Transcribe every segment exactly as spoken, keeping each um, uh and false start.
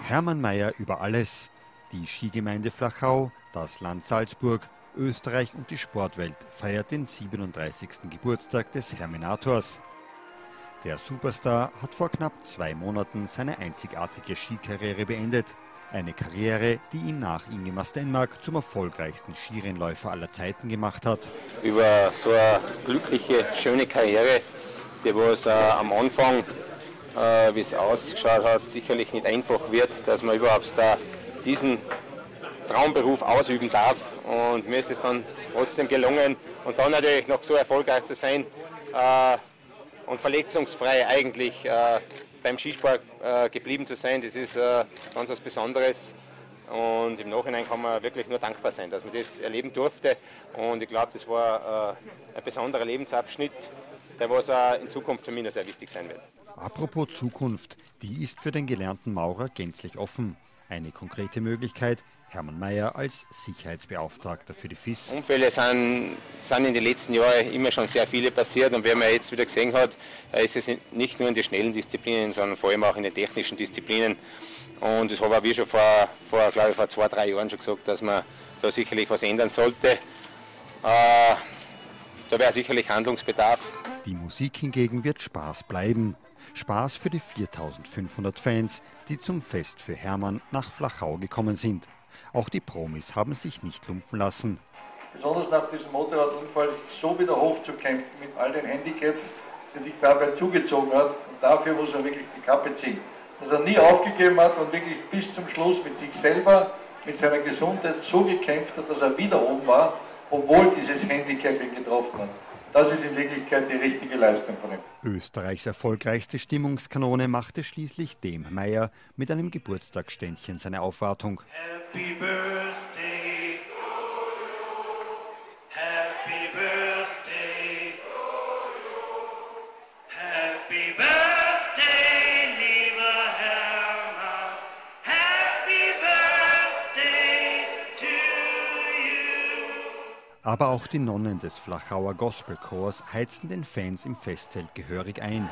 Hermann Maier über alles. Die Skigemeinde Flachau, das Land Salzburg, Österreich und die Sportwelt feiert den siebenunddreißigsten Geburtstag des Herminators. Der Superstar hat vor knapp zwei Monaten seine einzigartige Skikarriere beendet. Eine Karriere, die ihn nach Ingemar Stenmark zum erfolgreichsten Skirennläufer aller Zeiten gemacht hat. Über so eine glückliche, schöne Karriere, die was äh, am Anfang, äh, wie es ausgeschaut hat, sicherlich nicht einfach wird, dass man überhaupt da diesen Traumberuf ausüben darf. Und mir ist es dann trotzdem gelungen. Und dann natürlich noch so erfolgreich zu sein äh, und verletzungsfrei eigentlich äh, beim Skisport äh, geblieben zu sein, das ist äh, ganz was Besonderes. Und im Nachhinein kann man wirklich nur dankbar sein, dass man das erleben durfte. Und ich glaube, das war äh, ein besonderer Lebensabschnitt, der was auch in Zukunft für mich noch sehr wichtig sein wird. Apropos Zukunft, die ist für den gelernten Maurer gänzlich offen. Eine konkrete Möglichkeit: Hermann Maier als Sicherheitsbeauftragter für die F I S. Unfälle sind, sind in den letzten Jahren immer schon sehr viele passiert, und wie man jetzt wieder gesehen hat, ist es nicht nur in den schnellen Disziplinen, sondern vor allem auch in den technischen Disziplinen. Und das haben wir schon vor, vor, glaube ich, vor zwei, drei Jahren schon gesagt, dass man da sicherlich was ändern sollte. Äh, da wäre sicherlich Handlungsbedarf. Die Musik hingegen wird Spaß bleiben. Spaß für die viertausendfünfhundert Fans, die zum Fest für Hermann nach Flachau gekommen sind. Auch die Promis haben sich nicht lumpen lassen. Besonders nach diesem Motorradunfall so wieder hochzukämpfen mit all den Handicaps, die sich dabei zugezogen hat. Und dafür muss er wirklich die Kappe ziehen. Dass er nie aufgegeben hat und wirklich bis zum Schluss mit sich selber, mit seiner Gesundheit so gekämpft hat, dass er wieder oben war, obwohl dieses Handicap ihn getroffen hat. Das ist in Wirklichkeit die richtige Leistung von ihm. Österreichs erfolgreichste Stimmungskanone machte schließlich dem Maier mit einem Geburtstagsständchen seine Aufwartung. Happy Birthday, Happy Birthday, Happy Birthday, lieber Hermann, Happy Birthday to you. Aber auch die Nonnen des Flachauer Gospelchors heizten den Fans im Festzelt gehörig ein.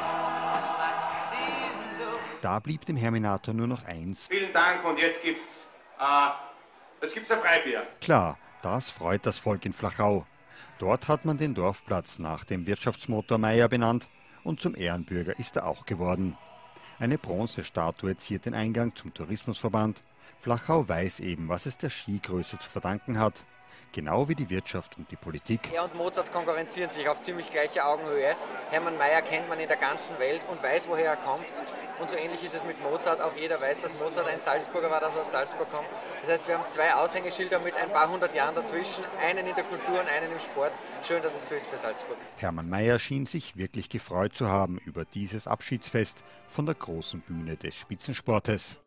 Da blieb dem Herminator nur noch eins. Vielen Dank, und jetzt gibt's, äh, jetzt gibt's ein Freibier. Klar, das freut das Volk in Flachau. Dort hat man den Dorfplatz nach dem Wirtschaftsmotor Maier benannt, und zum Ehrenbürger ist er auch geworden. Eine Bronzestatue ziert den Eingang zum Tourismusverband. Flachau weiß eben, was es der Skigröße zu verdanken hat. Genau wie die Wirtschaft und die Politik. Er und Mozart konkurrenzieren sich auf ziemlich gleicher Augenhöhe. Hermann Maier kennt man in der ganzen Welt und weiß, woher er kommt. Und so ähnlich ist es mit Mozart. Auch jeder weiß, dass Mozart ein Salzburger war, dass er aus Salzburg kommt. Das heißt, wir haben zwei Aushängeschilder mit ein paar hundert Jahren dazwischen. Einen in der Kultur und einen im Sport. Schön, dass es so ist für Salzburg. Hermann Maier schien sich wirklich gefreut zu haben über dieses Abschiedsfest von der großen Bühne des Spitzensportes.